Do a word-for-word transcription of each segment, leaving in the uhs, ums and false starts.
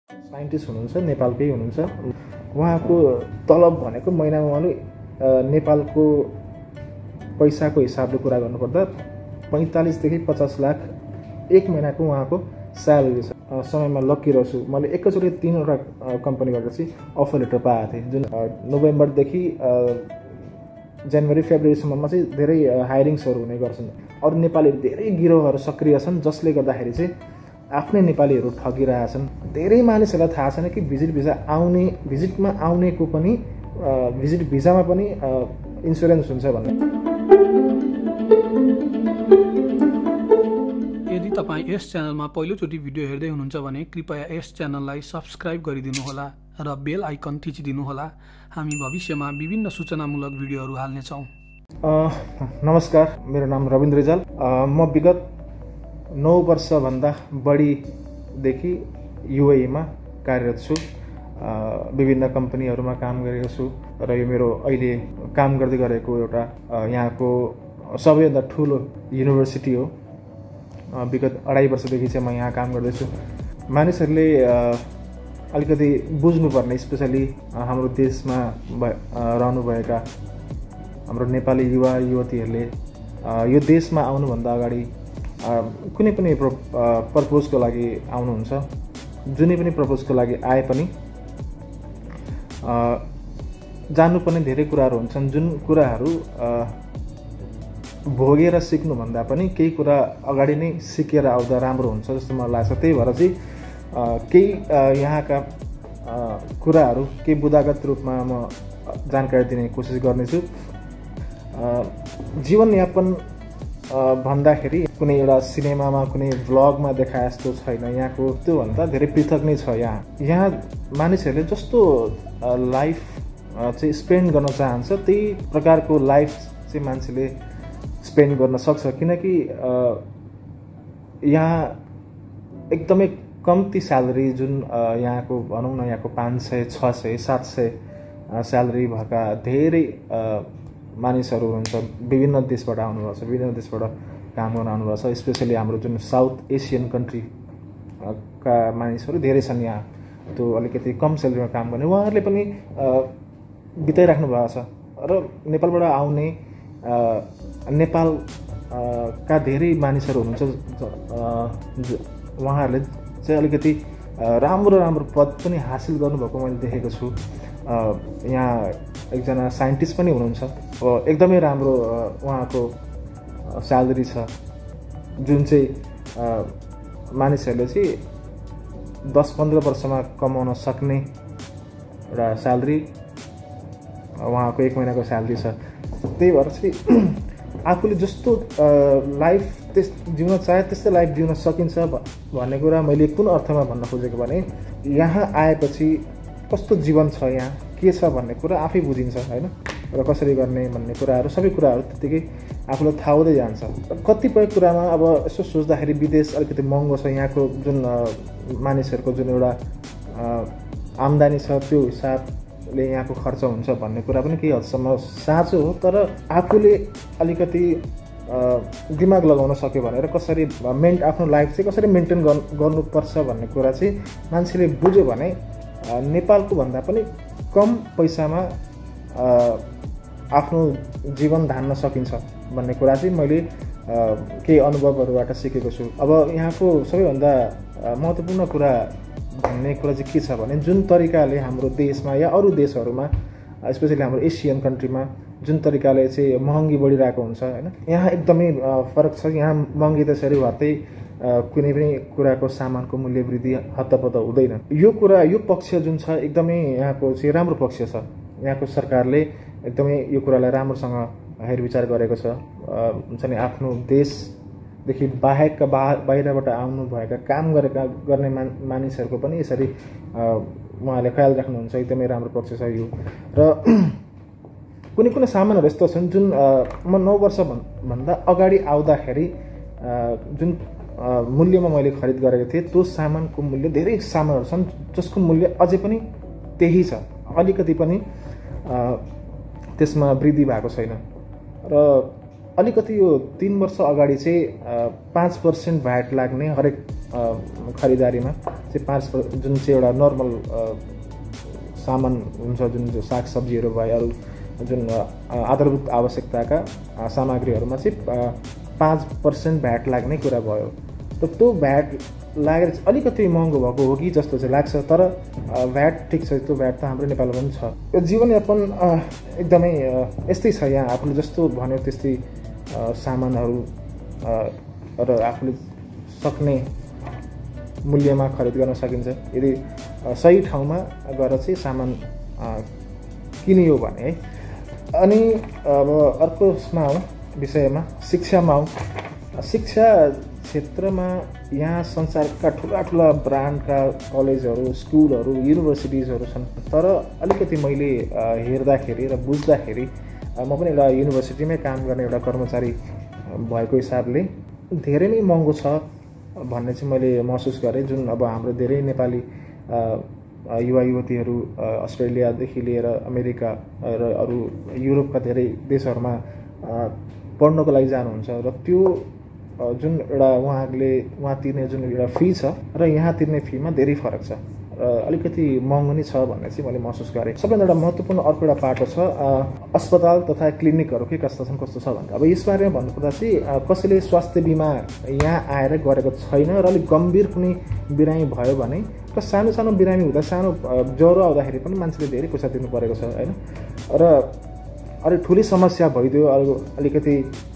Scientist हुनुहुन्छ, नेपालकै हुनुहुन्छ। उहाँको तलब भनेको महिनामा उहाँले नेपालको पैसाको हिसाबले कुरा गर्नुपर्दा पैँतालिसदेखि पचास लाख एक महिनाको उहाँको स्यालेरी छ। समयमा लकी रहेछु, मैले एकैचोटि तिनवटा कम्पनीबाट चाहिँ अफर लेटर पाएको थिएँ, जुन नोभेम्बरदेखि जनवरी फेब्रुअरीसम्ममा चाहिँ धेरै हायरिङ्सहरू हुने गर्छन्। अरू नेपालीहरू धेरै गिरोहहरू सक्रिय छन्, जसले गर्दाखेरि चाहिँ आफ्नै नेपालीहरू ठगिरहेछन्। धेरै मानिसहरूलाई थाहा छैन कि भिजिट भिजा आउने भिजिटमा आउनेको पनि भिजिट भिजामा पनि इन्सुरेन्स हुन्छ भन्ने। यदि तपाईँ यस च्यानलमा पहिलोचोटि भिडियो हेर्दै हुनुहुन्छ भने कृपया यस च्यानललाई सब्सक्राइब गरिदिनुहोला र बेल आइकन थिचिदिनुहोला। हामी भविष्यमा विभिन्न सूचनामूलक भिडियोहरू हाल्नेछौँ। नमस्कार, मेरो नाम रविन्द्र रिजाल। म विगत नौ वर्षभन्दा बढीदेखि युएईमा कार्यरत छु। विभिन्न कम्पनीहरूमा काम गरेको छु र यो मेरो अहिले काम गर्दै गरेको एउटा यहाँको सबैभन्दा ठुलो युनिभर्सिटी हो। विगत अढाई वर्षदेखि चाहिँ म यहाँ काम गर्दैछु। मानिसहरूले अलिकति बुझ्नुपर्ने, स्पेसली हाम्रो देशमा रहनुभएका हाम्रो नेपाली युवा युवतीहरूले यो देशमा आउनुभन्दा अगाडि कुनै पनि पर्पोजको लागि आउनुहुन्छ। जुनै पनि पर्पोजको लागि आए पनि जान्नुपर्ने धेरै कुराहरू हुन्छन्, जुन कुराहरू भोगेर सिक्नुभन्दा पनि केही कुरा अगाडि नै सिकेर आउँदा राम्रो हुन्छ जस्तो मलाई लाग्छ। त्यही भएर चाहिँ केही यहाँका कुराहरू केही बुदागत रूपमा म जानकारी दिने कोसिस गर्नेछु। जीवनयापन भन्दाखेरि कुनै एउटा सिनेमामा कुनै भ्लगमा देखाए जस्तो छैन, यहाँको त्योभन्दा धेरै पृथक नै छ। यहाँ यहाँ मानिसहरूले जस्तो लाइफ चाहिँ स्पेन्ड गर्न चाहन्छ त्यही प्रकारको लाइफ चाहिँ मान्छेले स्पेन्ड गर्न सक्छ, किनकि यहाँ एकदमै कम्ती स्यालेरी, जुन यहाँको भनौँ न यहाँको पाँच सय छ सय सात सय स्यालेरी भएका धेरै मानिसहरू हुनुहुन्छ। विभिन्न देशबाट आउनुभएको छ, विभिन्न देशबाट काम गर्न आउनुभएको छ। स्पेसली हाम्रो जुन साउथ एसियन कन्ट्री का मानिसहरू धेरै छन् यहाँ, त्यो अलिकति कम स्यालेरीमा काम गर्ने, उहाँहरूले पनि बिताइराख्नु भएको छ। र नेपालबाट आउने नेपाल का धेरै मानिसहरू हुनुहुन्छ, उहाँहरूले चाहिँ अलिकति राम्रो राम्रो पद पनि हासिल गर्नुभएको मैले देखेको छु। यहाँ एकजना साइन्टिस्ट पनि हुनुहुन्छ, एकदमै राम्रो उहाँको स्यालेरी छ, जुन चाहिँ मानिसहरूले चाहिँ दस पन्ध्र वर्षमा कमाउन सक्ने एउटा स्यालेरी उहाँको एक महिनाको स्यालेरी छ। त्यही भएर चाहिँ आफूले जस्तो लाइफ त्यस जिउन चाहे त्यस्तै लाइफ जिउन सकिन्छ भन्ने कुरा मैले कुन अर्थमा भन्न खोजेको भने यहाँ आएपछि कस्तो जीवन छ, यहाँ के छ भन्ने कुरा आफै बुझिन्छ होइन। र कसरी गर्ने भन्ने कुराहरू सबै कुराहरू त्यत्तिकै आफूलाई थाहा हुँदै जान्छ। कतिपय कुरामा अब यसो सोच्दाखेरि विदेश अलिकति महँगो छ, यहाँको जुन मानिसहरूको जुन एउटा आम्दानी छ त्यो हिसाबले यहाँको खर्च हुन्छ भन्ने कुरा पनि केही हदसम्म साँचो हो। तर आफूले अलिकति दिमाग लगाउन सक्यो भनेर कसरी मेन्ट आफ्नो लाइफ चाहिँ कसरी मेन्टेन गर्नुपर्छ भन्ने कुरा चाहिँ मान्छेले बुझ्यो भने नेपालको भन्दा पनि कम पैसामा आफ्नो जीवन धान्न सकिन्छ भन्ने कुरा चाहिँ मैले केही अनुभवहरूबाट सिकेको छु। अब यहाँको सबैभन्दा महत्त्वपूर्ण कुरा भन्ने कुरा चाहिँ के छ भने जुन तरिकाले हाम्रो देशमा या अरू देशहरूमा स्पेसली हाम्रो एसियन कन्ट्रीमा जुन तरिकाले चाहिँ महँगी बढिरहेको हुन्छ होइन, यहाँ एकदमै फरक छ। यहाँ महँगी त्यसरी भर्दै कुनै पनि कुराको सामानको मूल्य वृद्धि हत्तपत्त हुँदैन। यो कुरा यो पक्ष जुन छ एकदमै यहाँको चाहिँ राम्रो पक्ष छ। यहाँको सरकारले एकदमै यो कुरालाई राम्रोसँग हेरविचार गरेको छ। हुन्छ नि आफ्नो देशदेखि बाहेकका बा बाहिरबाट आउनुभएका काम गरेका गर्ने मान मानिसहरूको पनि यसरी उहाँले ख्याल राख्नुहुन्छ। एकदमै राम्रो पक्ष छ यो। र कुनै कुनै सामानहरू यस्तो छन् जुन म नौ वर्ष भन्दा अगाडि आउँदाखेरि जुन मूल्यमा मैले खरिद गरेको थिएँ त्यो सामानको मूल्य धेरै सामानहरू छन् जसको मूल्य अझै पनि त्यही छ, अलिकति पनि त्यसमा वृद्धि भएको छैन। र अलिकति यो तीन वर्ष अगाडि चाहिँ पाँच पर्सेन्ट भ्याट लाग्ने हरेक खरिदारीमा चाहिँ पाँच जुन चाहिँ एउटा नर्मल सामान हुन्छ, जुन सागसब्जीहरू भयो, अरू जुन आधारभूत आवश्यकताका सामग्रीहरूमा चाहिँ पाँच पर्सेन्ट भ्याट लाग्ने कुरा भयो। त त्यो भ्याट लागेर चाहिँ अलिकति महँगो भएको हो कि जस्तो चाहिँ लाग्छ, तर भ्याट ठिक छ, त्यो भ्याट त हाम्रो नेपालमा पनि छ। यो जीवनयापन एकदमै यस्तै छ, यहाँ आफूले जस्तो भन्यो त्यस्तै सामानहरू र आफूले सक्ने मूल्यमा खरिद गर्न सकिन्छ यदि सही ठाउँमा गएर चाहिँ सामान किनियो भने है। अनि अब अर्कोमा आउँ विषयमा, शिक्षामा आउँ। शिक्षा क्षेत्रमा यहाँ संसारका ठुला ठुला ब्रान्डका कलेजहरू, स्कुलहरू, युनिभर्सिटिजहरू छन्, तर अलिकति मैले हेर्दाखेरि र बुझ्दाखेरि, म पनि एउटा युनिभर्सिटीमै काम गर्ने एउटा कर्मचारी भएको हिसाबले धेरै नै महँगो छ भन्ने चाहिँ मैले महसुस गरेँ। जुन अब हाम्रो धेरै नेपाली युवा युवतीहरू अस्ट्रेलियादेखि लिएर अमेरिका र अरू युरोपका धेरै देशहरूमा पढ्नको लागि जानुहुन्छ, र त्यो जुन एउटा उहाँहरूले उहाँ तिर्ने जुन एउटा फी छ र यहाँ तिर्ने फीमा धेरै फरक छ, र अलिकति महँगो नै छ भन्ने चाहिँ मैले महसुस गरेँ। सबैभन्दा एउटा महत्त्वपूर्ण अर्को एउटा पाटो छ अस्पताल तथा क्लिनिकहरू के कस्ता छन् कस्तो छ भनेर। अब यसबारेमा भन्नुपर्दा चाहिँ कसैले स्वास्थ्य बिमा यहाँ आएर गरेको छैन र अलिक गम्भीर कुनै बिरामी भयो भने र सानो सानो बिरामी हुँदा, सानो ज्वरो आउँदाखेरि पनि मान्छेले धेरै पैसा तिर्नु परेको छ होइन। र अलिक ठुलै समस्या भइदियो, अरू अलिकति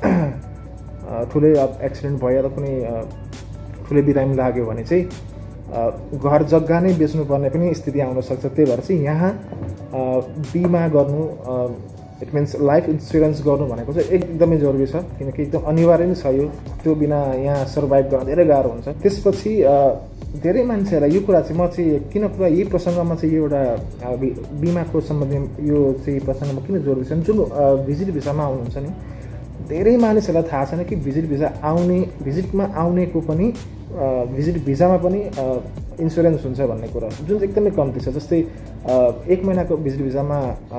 ठुलै एक्सिडेन्ट भयो र कुनै ठुलै बिरामी लाग्यो भने चाहिँ घर जग्गा नै बेच्नुपर्ने पनि स्थिति आउन सक्छ। त्यही भएर चाहिँ यहाँ बिमा गर्नु, इट मिन्स लाइफ इन्सुरेन्स गर्नु भनेको चाहिँ एकदमै जरुरी छ, किनकि एकदम अनिवार्य नै छ यो। त्यो बिना यहाँ सर्भाइभ गर्न धेरै गाह्रो हुन्छ। त्यसपछि धेरै मान्छेहरूलाई यो कुरा चाहिँ म चाहिँ किन पुरा यही प्रसङ्गमा चाहिँ यो एउटा बिमाको सम्बन्धी यो चाहिँ प्रसङ्गमा किन जरुरी छ, जुन भिजिट भिसामा आउनुहुन्छ नि, धेरै मानिसहरूलाई थाहा छैन कि भिजिट भिसा आउने भिजिटमा आउनेको पनि भिजिट भिसामा पनि इन्सुरेन्स हुन्छ भन्ने कुरा, जुन चाहिँ एकदमै कम्ती छ। जस्तै एक महिनाको भिजिट भिसामा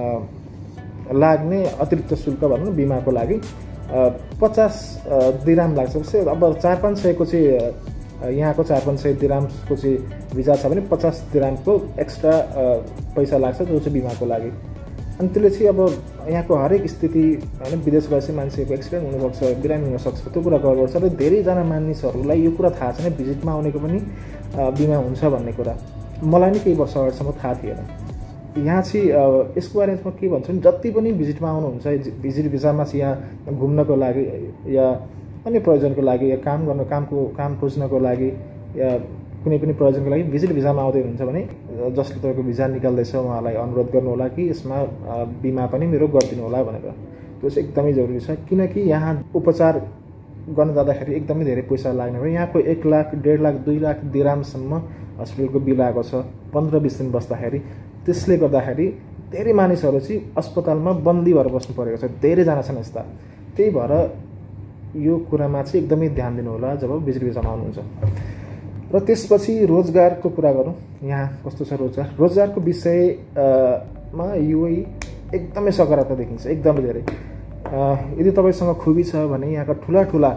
लाग्ने अतिरिक्त शुल्क भनौँ न बिमाको लागि पचास दिराम लाग्छ। जस्तै अब चार पाँच सयको चाहिँ यहाँको चार पाँच सय दिरामको चाहिँ भिजा छ भने पचास दिरामको एक्स्ट्रा पैसा लाग्छ जो चाहिँ बिमाको लागि। अनि त्यसले चाहिँ अब यहाँको हरेक स्थिति होइन, विदेश गएपछि मान्छेको एक्सिडेन्ट हुनसक्छ, बिरामी हुनसक्छ, त्यो कुरा गडबड छ। र धेरैजना मानिसहरूलाई यो कुरा थाहा छैन भिजिटमा आउनेको पनि बिमा हुन्छ भन्ने कुरा। मलाई नै केही वर्ष अगाडिसम्म थाहा थिएन। यहाँ चाहिँ यसको बारेमा के भन्छु भने, जति पनि भिजिटमा आउनुहुन्छ, भिजिट भिसामा चाहिँ यहाँ घुम्नको लागि या अन्य प्रयोजनको लागि या काम गर्न कामको काम खोज्नको लागि या कुनै पनि प्रयोजनको लागि भिजिट भिसामा आउँदै हुनुहुन्छ भने जसले तपाईँको भिजा निकाल्दैछ उहाँलाई अनुरोध गर्नु होला कि यसमा बिमा पनि मेरो गरिदिनु होला भनेर। त्यो चाहिँ एकदमै जरुरी छ, किनकि यहाँ उपचार गर्न जाँदाखेरि एकदमै धेरै पैसा लाग्ने भयो। यहाँको एक लाख डेढ लाख दुई लाख दिरामसम्म हस्पिटलको बिल आएको छ पन्ध्र बिस दिन बस्दाखेरि। त्यसले गर्दाखेरि धेरै मानिसहरू चाहिँ अस्पतालमा बन्दी भएर बस्नु परेको छ, धेरैजना छन् यस्ता। त्यही भएर यो कुरामा चाहिँ एकदमै ध्यान दिनु होला जब भिजिट भिसामा आउनुहुन्छ। र त्यसपछि रोजगारको कुरा गरौँ, यहाँ कस्तो छ रोजगार। रोजगारको विषयमा युए एकदमै सकारात्मक देखिन्छ, एकदमै धेरै। यदि तपाईँसँग खुबी छ भने यहाँका ठुला ठुला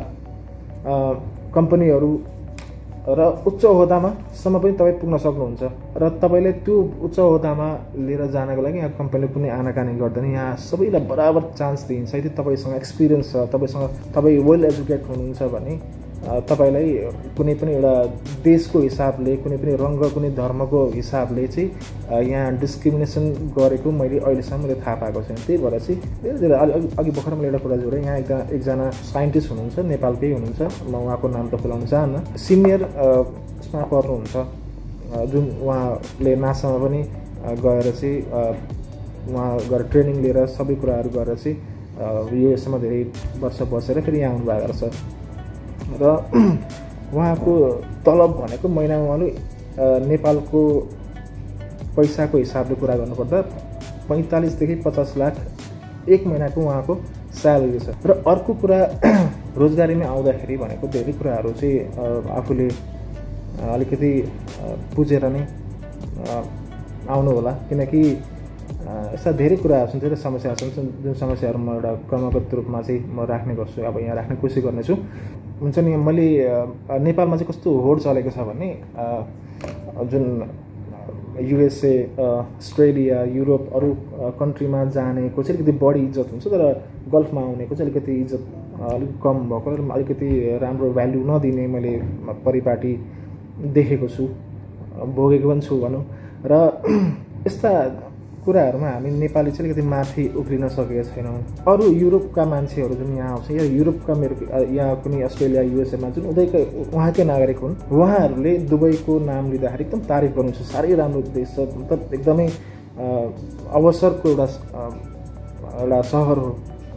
कम्पनीहरू र उच्च ओहदामा सम्म पनि तपाईँ पुग्न सक्नुहुन्छ। र तपाईँले त्यो उच्च ओहदामा लिएर जानको लागि यहाँ कम्पनीले कुनै आनाकानी गर्दैन, यहाँ सबैलाई बराबर चान्स दिइन्छ। यदि तपाईँसँग एक्सपिरियन्स छ, तपाईँसँग तपाईँ वेल एजुकेट हुनुहुन्छ भने तपाईँलाई कुनै पनि एउटा देशको हिसाबले, कुनै पनि रङ्ग, कुनै धर्मको हिसाबले चाहिँ यहाँ डिस्क्रिमिनेसन गरेको मैले अहिलेसम्म मैले थाहा पाएको छैन। त्यही भएर चाहिँ धेरै धेरै अघि भर्खर मैले एउटा कुरा जोडेँ, यहाँ एकजना एकजना साइन्टिस्ट हुनुहुन्छ, नेपालकै हुनुहुन्छ, म उहाँको नाम त खुलाउन चाहन्न, सिनियर उसमा पर्नुहुन्छ, जुन उहाँले नासामा पनि गएर चाहिँ उहाँ गएर ट्रेनिङ लिएर सबै कुराहरू गरेर चाहिँ युएसमा धेरै वर्ष बसेर फेरि यहाँ आउनुभएको रहेछ। र उहाँको तलब भनेको महिनामा उहाँले नेपालको पैसाको हिसाबले कुरा गर्नुपर्दा पैँतालिसदेखि पचास लाख एक महिनाको उहाँको स्यालेरी छ। र अर्को कुरा रोजगारीमा आउँदाखेरि भनेको धेरै कुराहरू चाहिँ आफूले अलिकति बुझेर नै आउनु होला, किनकि यस्ता धेरै कुराहरू छन्, धेरै समस्याहरू छन् जुन समस्याहरू म एउटा क्रमगत रूपमा चाहिँ म राख्ने गर्छु, अब यहाँ राख्ने कोसिस गर्नेछु। हुन्छ नि, मैले नेपालमा चाहिँ कस्तो होड चलेको छ भने जुन युएसए, अस्ट्रेलिया, युरोप अरू कन्ट्रीमा जानेको चाहिँ अलिकति बढी इज्जत हुन्छ, तर गल्फमा आउनेको चाहिँ अलिकति इज्जत अलिक कम भएको र अलिकति राम्रो भ्याल्यु नदिने मैले परिपाटी देखेको छु, भोगेको पनि छु भनौँ। र यस्ता कुराहरूमा हामी नेपाली चाहिँ अलिकति माथि उफ्रिन सकेका छैनौँ। अरू युरोपका मान्छेहरू जुन यहाँ आउँछ या युरोपका मेरो यहाँ कुनै अस्ट्रेलिया, युएसएमा जुन उदैकै उहाँकै नागरिक हुन्, उहाँहरूले दुबईको नाम लिँदाखेरि एकदम तारिफ गर्नुहुन्छ, साह्रै राम्रो देश छ, मतलब एकदमै अवसरको एउटा एउटा सहर हो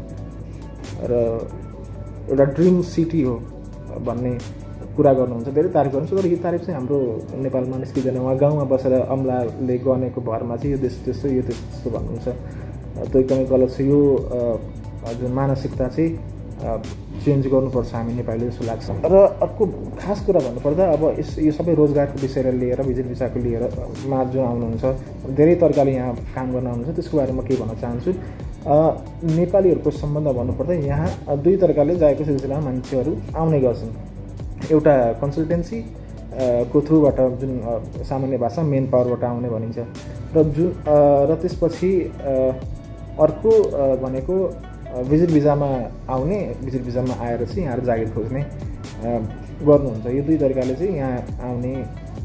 र एउटा ड्रिम सिटी हो भन्ने कुरा गर्नुहुन्छ, धेरै तारिफ गर्नुहुन्छ। तर यो तारिफ चाहिँ हाम्रो नेपालमा निस्किँदैन। उहाँ गाउँमा बसेर अम्लाले गनेको भरमा चाहिँ यो देश त्यस्तो यो देश त्यस्तो भन्नुहुन्छ, त्यो एकदमै गलत छ। यो जुन मानसिकता चाहिँ चेन्ज गर्नुपर्छ हामी नेपालीले जस्तो लाग्छ। र अर्को खास कुरा भन्नुपर्दा अब यस यो सबै रोजगारको विषयलाई लिएर, भिजिट भिसाको लिएर मा जो आउनुहुन्छ, धेरै तरिकाले यहाँ काम गर्न आउनुहुन्छ, त्यसको बारेमा के भन्न चाहन्छु। नेपालीहरूको सम्बन्ध भन्नुपर्दा यहाँ दुई तरिकाले जाएको सिलसिलामा मान्छेहरू आउने गर्छन्। एउटा कन्सल्टेन्सी को थ्रुबाट जुन सामान्य भाषा मेन पावरबाट आउने भनिन्छ, र जुन र त्यसपछि अर्को भनेको भिजिट भिजामा आउने, भिजिट भिजामा आएर चाहिँ यहाँ जागिर खोज्ने गर्नुहुन्छ। यो दुई तरिकाले चाहिँ यहाँ आउने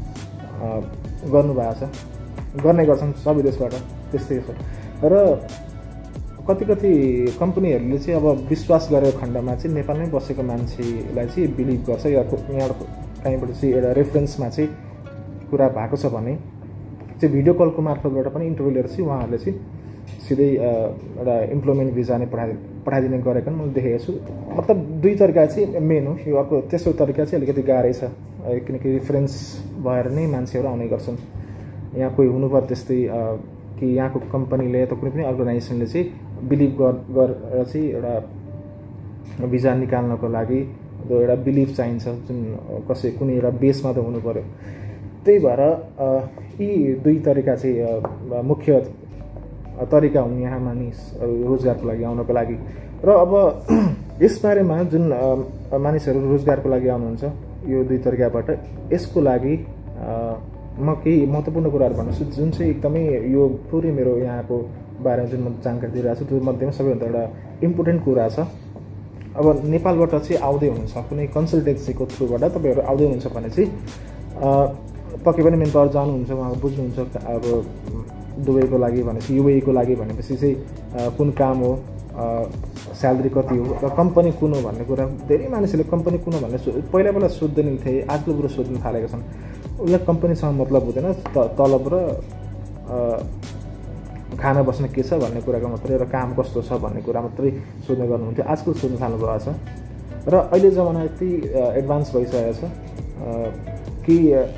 गर्नुभएको छ, गर्ने गर्छन् सबै देशबाट त्यस्तै छ। र कति कति कम्पनीहरूले चाहिँ अब विश्वास गरेको खण्डमा चाहिँ नेपालमै बसेको मान्छेलाई चाहिँ बिलिभ गर्छ, या यहाँ कहीँबाट चाहिँ एउटा रेफरेन्समा चाहिँ कुरा भएको छ भने चाहिँ भिडियो कलको मार्फतबाट पनि इन्टरभ्यू लिएर चाहिँ उहाँहरूले चाहिँ सिधै एउटा इम्प्लोइमेन्ट भिजा नै पठाइ पठाइदिने गरेको मैले देखेको छु। मतलब दुई तरिका चाहिँ मेन हो यो। अर्को तेस्रो तरिका चाहिँ अलिकति गाह्रै छ, किनकि रेफरेन्स भएर नै मान्छेहरू आउने गर्छन्। यहाँ कोही हुनुपर्छ त्यस्तै कि यहाँको कम्पनीले त कुनै पनि अर्गनाइजेसनले चाहिँ बिलिभ गरेर चाहिँ एउटा भिजा निकाल्नको लागि एउटा बिलिभ चाहिन्छ, जुन कसै कुनै एउटा बेसमा त हुनु पर्यो। त्यही भएर यी दुई तरिका चाहिँ मुख्य तरिका हुन् यहाँ मानिस रोजगारको लागि आउनको लागि। र अब यसबारेमा जुन मानिसहरू रोजगारको लागि आउनुहुन्छ यो दुई तरिकाबाट, यसको लागि म केही महत्त्वपूर्ण कुराहरू भन्छु जुन चाहिँ एकदमै यो पुरै मेरो यहाँको बारेमा जुन म जानकारी दिइरहेको छु त्यो मध्येमा सबैभन्दा एउटा इम्पोर्टेन्ट कुरा छ। अब नेपालबाट चाहिँ आउँदै हुनुहुन्छ कुनै कन्सल्टेन्सीको थ्रुबाट तपाईँहरू आउँदै हुनुहुन्छ भने चाहिँ पक्कै पनि मेन पावर जानुहुन्छ, उहाँको बुझ्नुहुन्छ। अब दुबईको लागि भनेपछि युएईको लागि भनेपछि चाहिँ कुन काम हो, स्यालेरी कति हो, र कम्पनी कुन हो भन्ने कुरा धेरै मानिसहरूले कम्पनी कुन हो भन्ने पहिला पहिला सोध्दैन थिए, आजकल कुरो सोध्न थालेका छन्। उसलाई कम्पनीसँग मतलब हुँदैन, तलब र खाना बस्न के छ भन्ने कुराको मात्रै र काम कस्तो छ भन्ने कुरा मात्रै सोध्ने गर्नुहुन्थ्यो। आजकल सोध्न थाल्नु भएको छ र अहिले जमाना यति एडभान्स भइसकेको छ कि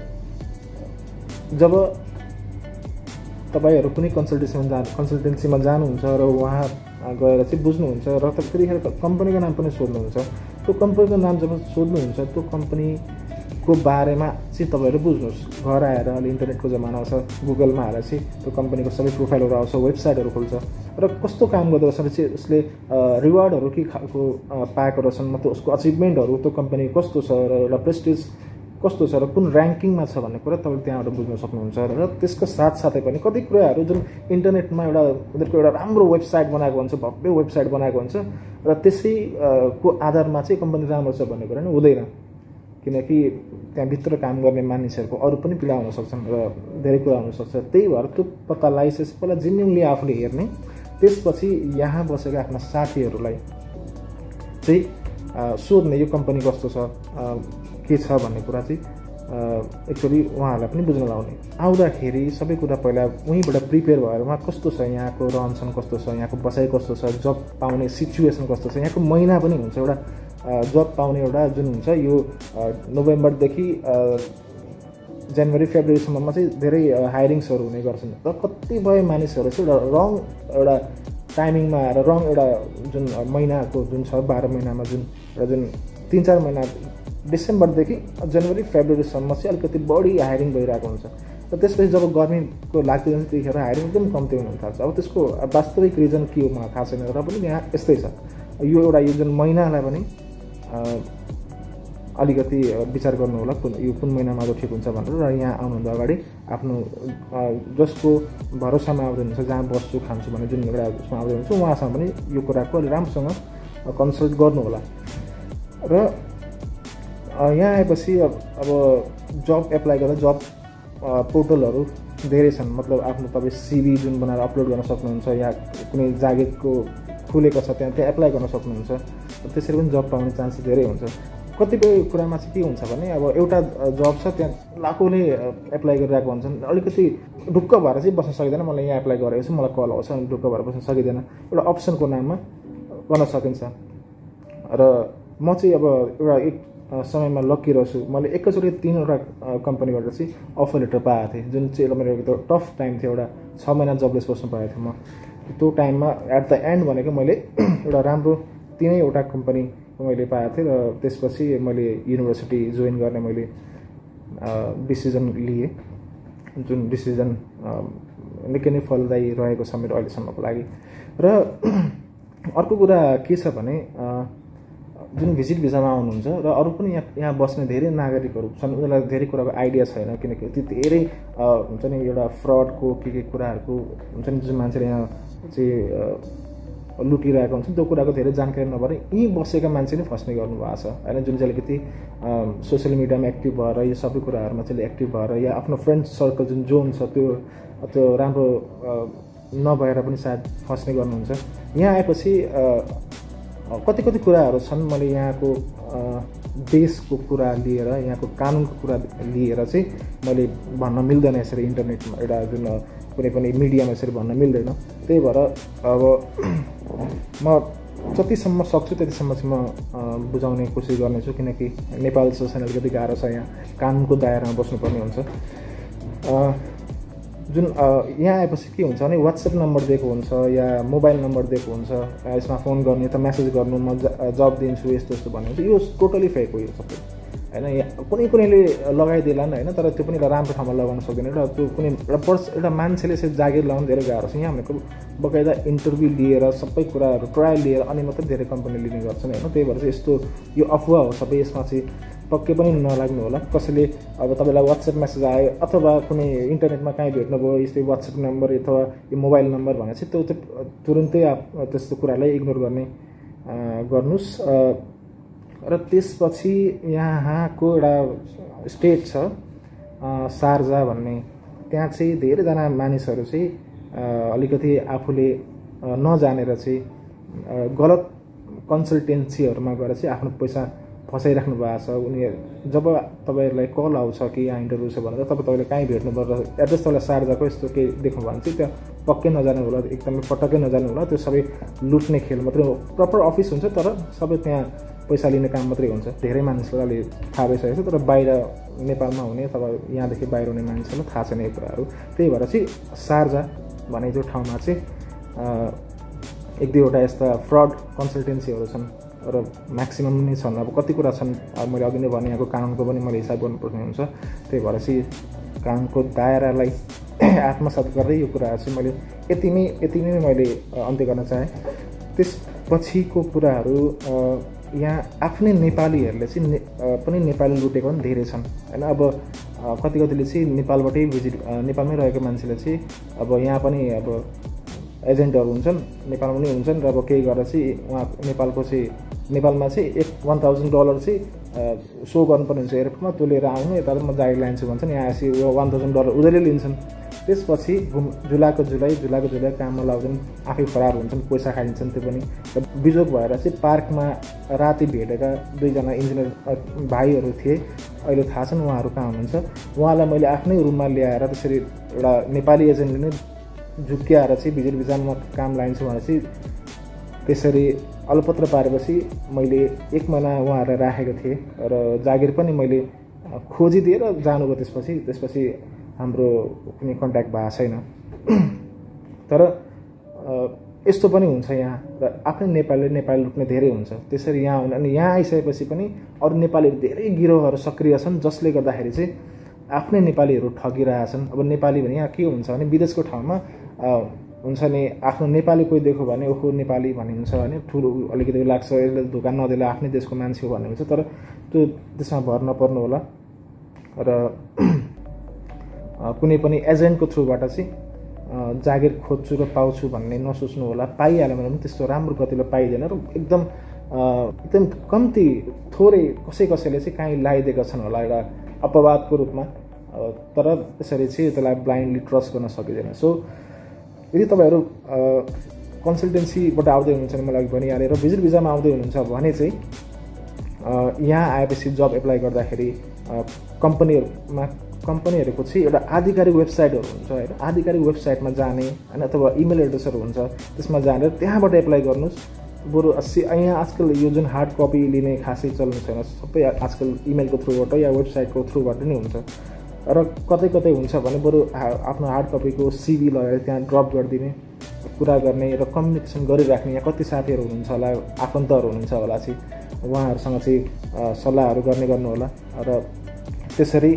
जब तपाईँहरू कुनै कन्सल्टेन्सीमा जानु कन्सल्टेन्सीमा जानुहुन्छ र वहाँ गएर चाहिँ बुझ्नुहुन्छ र त्यतिखेर कम्पनीको नाम पनि सोध्नुहुन्छ। त्यो कम्पनीको नाम जब सोध्नुहुन्छ त्यो कम्पनीको बारेमा चाहिँ तपाईँहरू बुझ्नुहोस्। घर आएर अहिले इन्टरनेटको जमाना छ, गुगलमा आएर चाहिँ त्यो कम्पनीको सबै प्रोफाइलहरू आउँछ, वेबसाइटहरू खोल्छ र कस्तो काम गर्दो रहेछ चाहिँ उसले रिवार्डहरू के खालको पाएको रहेछन्, मतलब उसको अचिभमेन्टहरू त्यो कम्पनी कस्तो छ र एउटा प्रेस्टिज कस्तो छ र कुन ऱ्याङ्किङमा छ भन्ने कुरा तपाईँले त्यहाँबाट बुझ्न सक्नुहुन्छ। र त्यसको साथसाथै पनि कति कुराहरू जुन इन्टरनेटमा एउटा उनीहरूको एउटा राम्रो वेबसाइट बनाएको हुन्छ, भव्य वेबसाइट बनाएको हुन्छ र त्यसैको आधारमा चाहिँ कम्पनी राम्रो छ भन्ने कुरा नै हुँदैन, किनकि त्यहाँभित्र काम गर्ने मानिसहरूको अरू पनि पीडा हुन सक्छन् र धेरै कुरा हुनसक्छ। त्यही भएर त्यो पत्ता लगाइसकेपछि पहिला जेन्युनली आफूले हेर्ने, त्यसपछि यहाँ बसेका आफ्ना साथीहरूलाई चाहिँ सोध्ने यो कम्पनी कस्तो छ के छ भन्ने कुरा चाहिँ एक्चुअली उहाँहरूलाई पनि बुझ्न लाउने। आउँदाखेरि सबै कुरा पहिला उहीँबाट प्रिपेयर भएर उहाँ कस्तो छ, यहाँको रहनसहन कस्तो छ, यहाँको बसाइ कस्तो छ, जब पाउने सिचुएसन कस्तो छ, यहाँको महिना पनि हुन्छ एउटा जब पाउने एउटा जुन हुन्छ यो नोभेम्बरदेखि जनवरी फेब्रुअरीसम्ममा चाहिँ धेरै हायरिङ्सहरू हुने गर्छन् र कतिपय मानिसहरू चाहिँ एउटा रङ एउटा टाइमिङमा आएर रङ एउटा जुन महिनाको जुन छ बाह्र महिनामा जुन एउटा जुन तिन चार महिना डिसेम्बरदेखि जनवरी फेब्रुअरीसम्म चाहिँ अलिकति बढी हायरिङ भइरहेको हुन्छ र त्यसपछि जब गर्मीको लाग्दै जान्छ त्यतिखेर हायरिङ एकदम कम्ती हुन थाल्छ। अब त्यसको वास्तविक रिजन के हो मलाई थाहा छैन र पनि यहाँ यस्तै छ। यो एउटा यो जुन महिनालाई पनि अलिकति विचार गर्नु होला कुन यो कुन महिनामा आउँदा ठिक हुन्छ भनेर। र यहाँ आउनुभन्दा अगाडि आफ्नो जसको भरोसामा आउँदै हुनुहुन्छ, जहाँ बस्छु खान्छु भन्ने जुन एउटा उसमा आउँदै हुनुहुन्छ, उहाँसँग पनि यो कुराको अलि राम्रोसँग कन्सल्ट गर्नु होला। र यहाँ आएपछि अब अब जब एप्लाई गर्दा जब पोर्टलहरू धेरै छन्, मतलब आफ्नो तपाईँ सिभी जुन बनाएर अपलोड गर्न सक्नुहुन्छ, या कुनै जागिरको खुलेको छ त्यहाँ त्यहाँ एप्लाई गर्न सक्नुहुन्छ। त्यसरी पनि जब पाउने चान्सेस धेरै हुन्छ। कतिपय कुरामा चाहिँ के हुन्छ भने अब एउटा जब छ त्यहाँ लाखौँले एप्लाई गरिरहेको हुन्छन्, अलिकति ढुक्क भएर चाहिँ बस्न सकिँदैन, मलाई यहाँ एप्लाई गरेको छु मलाई कल आउँछ अनि ढुक्क भएर बस्न सकिँदैन। एउटा अप्सनको नाममा गर्न सकिन्छ। र म चाहिँ अब एउटा एक समयमा लक्की रहेछु, मैले एकैचोटि तिनवटा कम्पनीबाट चाहिँ अफर लेटर पाएको थिएँ, जुन चाहिँ मेरो एकदम टफ टाइम थियो। एउटा छ महिना जबलेस बस्नु पाएको थिएँ म। त्यो टाइममा एट द एन्ड भनेको मैले एउटा राम्रो तिनैवटा कम्पनी मैले पाएको थिएँ। र त्यसपछि मैले युनिभर्सिटी जोइन गर्ने मैले डिसिजन लिएँ, जुन डिसिजन निकै नै फलदायी रहेको छ मेरो अहिलेसम्मको लागि। र अर्को कुरा के छ भने जुन भिजिट भिजामा आउनुहुन्छ र अरू पनि यहाँ यहाँ बस्ने धेरै नागरिकहरू छन्, उनीहरूलाई धेरै कुराको आइडिया छैन, किनकि त्यो धेरै हुन्छ नि एउटा फ्रडको के के कुराहरूको हुन्छ नि, जुन मान्छेले यहाँ चाहिँ लुटिरहेको हुन्छ त्यो कुराको धेरै जानकारी नभएर यहीँ बसेका मान्छे नै फस्ने गर्नुभएको छ होइन। जुन चाहिँ अलिकति सोसियल मिडियामा एक्टिभ भएर यो सबै कुराहरूमा चाहिँ एक्टिभ भएर या आफ्नो फ्रेन्ड सर्कल जुन जोन छ त्यो त्यो राम्रो नभएर पनि सायद फस्ने गर्नुहुन्छ। यहाँ आएपछि कति कति कुराहरू छन्, मैले यहाँको देशको कुरा लिएर यहाँको कानुनको कुरा लिएर चाहिँ मैले भन्न मिल्दैन यसरी इन्टरनेटमा, एउटा जुन कुनै पनि मिडियामा यसरी भन्न मिल्दैन। त्यही भएर अब म जतिसम्म सक्छु त्यतिसम्म चाहिँ म बुझाउने कोसिस गर्नेछु, किनकि नेपाल सेसन अलिकति गाह्रो छ, यहाँ कानुनको दायरामा बस्नुपर्ने हुन्छ। जुन यहाँ आएपछि के हुन्छ भने वाट्सएप नम्बर दिएको हुन्छ या मोबाइल नम्बर दिएको हुन्छ, यसमा फोन गर्ने त मेसेज गर्नु म जब दिन्छु यस्तो यस्तो भन्ने हुन्छ। यो टोटली फेक हो यो सबै होइन। यहाँ कुनै कुनैले लगाइदिएला नि होइन, तर त्यो पनि एउटा राम्रो ठाउँमा लगाउन सक्दैन। र त्यो कुनै एउटा पर्स एउटा मान्छेले यसरी जागिर लगाउनु धेरै गाह्रो छ। यहाँ भनेको बकाइदा इन्टरभ्यू लिएर सबै कुराहरू ट्रायल लिएर अनि मात्रै धेरै कम्पनी लिने गर्छन् होइन। त्यही भएर चाहिँ यस्तो यो अफवाह हो सबै, यसमा चाहिँ पक्कै पनि नलाग्नु होला। कसैले अब तपाईँलाई वाट्सएप मेसेज आयो अथवा कुनै इन्टरनेटमा कहीँ भेट्नुभयो यस्तै वाट्सएप नम्बर अथवा यो मोबाइल नम्बर भने चाहिँ त्यो तुरुन्तै त्यस्तो कुरालाई इग्नोर गर्ने गर्नुहोस्। र त्यसपछि यहाँको एउटा स्टेट छ शारजा भन्ने, त्यहाँ चाहिँ धेरैजना मानिसहरू चाहिँ अलिकति आफूले नजानेर चाहिँ गलत कन्सल्टेन्सीहरूमा गएर चाहिँ आफ्नो पैसा फसाइराख्नु भएको छ। उनीहरू जब तपाईँहरूलाई कल आउँछ कि यहाँ इन्टरभ्यू छ भनेर तपाईँ तपाईँले कहीँ भेट्नु पर्दा एड्रेस तपाईँलाई शारजाको यस्तो केही देख्नु भयो भने चाहिँ त्यहाँ पक्कै नजानु होला, एकदमै पटक्कै नजानु होला। त्यो सबै लुट्ने खेल मात्रै हो। प्रपर अफिस हुन्छ तर सबै त्यहाँ पैसा लिने काम मात्रै हुन्छ। धेरै मानिसलाई अलि थाहा भइसकेको छ, तर बाहिर नेपालमा हुने अथवा यहाँदेखि बाहिर हुने मानिसहरूलाई थाहा छैन यो कुराहरू। त्यही भएर चाहिँ शारजा भन्ने जो ठाउँमा चाहिँ एक दुईवटा यस्ता फ्रड कन्सल्टेन्सीहरू छन् र म्याक्सिमम् नै छन्। अब कति कुरा छन् अब मैले अघि नै भने यहाँको कानुनको पनि मैले हिसाब गर्नुपर्ने हुन्छ। त्यही भएर चाहिँ कानुनको दायरालाई आत्मसात गर्दै यो कुराहरू चाहिँ मैले यति नै यति नै मैले अन्त्य गर्न चाहेँ। त्यसपछिको कुराहरू यहाँ आफ्नै नेपालीहरूले चाहिँ ने, पनि नेपाली लुटेको पनि धेरै छन् होइन। अब कति कतिले चाहिँ नेपालबाटै भिजिट नेपालमै रहेको मान्छेले चाहिँ अब यहाँ पनि अब एजेन्टहरू हुन्छन्, नेपालमा पनि हुन्छन् र अब केही गरेर चाहिँ उहाँ नेपालको चाहिँ नेपालमा चाहिँ एक वान थाउजन्ड डलर चाहिँ सो गर्नुपर्ने हुन्छ एयरपोर्टमा, त्यो लिएर आउनु यता म जागिर लान्छु भन्छन्। यहाँ आएपछि वान थाउजन्ड डलर उनीहरूले लिन्छन्। त्यसपछि घुम जुलाको जुलाई जुलाको जुलाई काममा लाउँछन्, आफै फरार हुन्छन्, पैसा खाइन्छन्। त्यो पनि बिजोग भएर चाहिँ पार्कमा राति भेटेका दुईजना इन्जिनियर भाइहरू थिए, अहिले थाहा छन् उहाँहरू कहाँ हुनुहुन्छ। उहाँलाई मैले आफ्नै रुममा ल्याएर त्यसरी एउटा नेपाली एजेन्टले नै झुक्क्याएर चाहिँ भिजिट भिजामा काम लाइन्छु भनेर चाहिँ त्यसरी अलपत्र पारेपछि मैले एक महिना उहाँहरूलाई राखेको थिएँ र जागिर पनि मैले खोजिदिएर जानुभयो। त्यसपछि त्यसपछि हाम्रो कुनै कन्ट्याक्ट भएको छैन। तर यस्तो पनि हुन्छ यहाँ र आफ्नै नेपालीले नेपाली लुट्ने धेरै हुन्छ। त्यसरी यहाँ हुन अनि यहाँ आइसकेपछि पनि अरू नेपाली धेरै गिरोहहरू सक्रिय छन्, जसले गर्दाखेरि चाहिँ आफ्नै नेपालीहरू ठगिरहेछन्। अब नेपाली भने यहाँ के हुन्छ भने विदेशको ठाउँमा हुन्छ नि आफ्नो नेपाली कोही देख्यो भने ओहो नेपाली भन्ने हुन्छ भने ठुलो अलिकति लाग्छ यसले धोका नदिएला आफ्नै देशको मान्छे हो भन्ने हुन्छ तर त्यो त्यसमा भर नपर्नु होला र कुनै पनि एजेन्टको थ्रुबाट चाहिँ जागिर खोज्छु र पाउँछु भन्ने नसोच्नु होला पाइहाल्यो भने पनि त्यस्तो राम्रो गतिले पाइँदैन र एकदम एकदम कम्ती थोरै कसै कसैले चाहिँ काहीँ लगाइदिएका छन् होला एउटा अपवादको रूपमा तर त्यसरी चाहिँ त्यसलाई ब्लाइन्डली ट्रस्ट गर्न सकिँदैन सो यदि तपाईँहरू कन्सल्टेन्सीबाट आउँदै हुनुहुन्छ भने मलाई भनिहालेँ र भिजिट भिजामा आउँदै हुनुहुन्छ भने चाहिँ यहाँ आएपछि जब एप्लाई गर्दाखेरि कम्पनीहरूमा कम्पनीहरूको चाहिँ एउटा आधिकारिक वेबसाइटहरू हुन्छ होइन आधिकारिक वेबसाइटमा जाने होइन अथवा इमेल एड्रेसहरू हुन्छ त्यसमा जाने त्यहाँबाट एप्लाई गर्नुहोस् बरु अस्सी यहाँ आजकल यो जुन हार्ड कपी लिने खासै चल्नु छैन सबै आजकल इमेलको थ्रुबाट या वेबसाइटको थ्रुबाट नै हुन्छ र कतै कतै हुन्छ भने बरु आफ्नो हार्ड कपीको सिभी लगेर त्यहाँ ड्रप गरिदिने कुरा गर्ने र कम्युनिकेसन गरिराख्ने यहाँ कति साथीहरू हुनुहुन्छ होला आफन्तहरू हुनुहुन्छ होला चाहिँ उहाँहरूसँग चाहिँ सल्लाहहरू गर्ने गर्नु होला र त्यसरी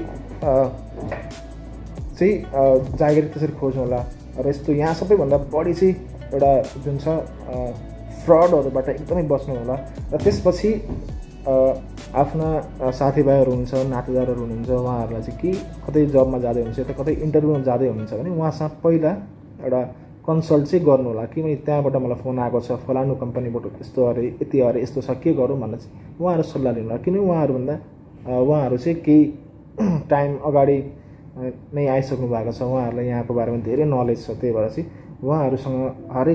चाहिँ जागिर त्यसरी खोज्नु होला र यस्तो यहाँ सबैभन्दा बढी चाहिँ एउटा जुन छ फ्रडहरूबाट एकदमै बस्नु होला र त्यसपछि आफ्ना साथीभाइहरू हुनुहुन्छ नातेदारहरू हुनुहुन्छ उहाँहरूलाई चाहिँ के कतै जबमा जाँदै हुनुहुन्छ त कतै इन्टरभ्यूमा जाँदै हुनुहुन्छ भने उहाँसँग पहिला एउटा कन्सल्ट चाहिँ गर्नु होला कि मैले त्यहाँबाट मलाई फोन आएको छ फलानु कम्पनीबाट यस्तो अरे यति अरे यस्तो छ के गरौँ भनेर चाहिँ उहाँहरू सल्लाह लिनु होला किन उहाँहरूभन्दा उहाँहरू चाहिँ केही टाइम अगाडि नै आइसक्नु भएको छ उहाँहरूलाई यहाँको बारेमा धेरै नलेज छ त्यही भएर चाहिँ उहाँहरूसँग हरेक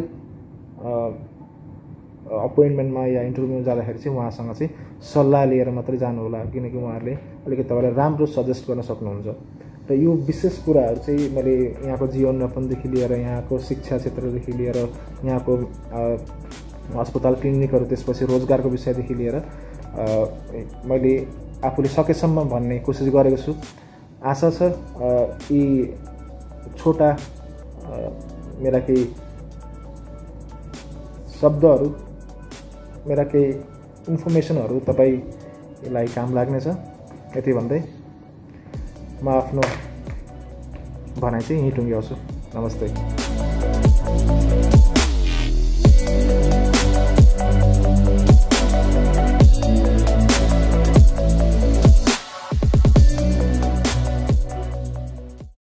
अपोइन्टमेन्टमा या इन्टरभ्यूमा जाँदाखेरि चाहिँ उहाँसँग चाहिँ सल्लाह लिएर मात्रै जानु होला किनकि उहाँहरूले अलिकति तपाईँलाई राम्रो सजेस्ट गर्न सक्नुहुन्छ र यो विशेष कुराहरू चाहिँ मैले यहाँको जीवनयापनदेखि लिएर यहाँको शिक्षा क्षेत्रदेखि लिएर यहाँको अस्पताल क्लिनिकहरू त्यसपछि रोजगारको विषयदेखि लिएर मैले आफूले सकेसम्म भन्ने कोसिस गरेको छु आशा छ यी छोटा मेरा केही शब्दहरू मेरा केही इन्फर्मेसनहरू तपाईँलाई काम लाग्नेछ यति भन्दै म आफ्नो भनाइ चाहिँ यहीँ टुङ्ग्याउँछु नमस्ते।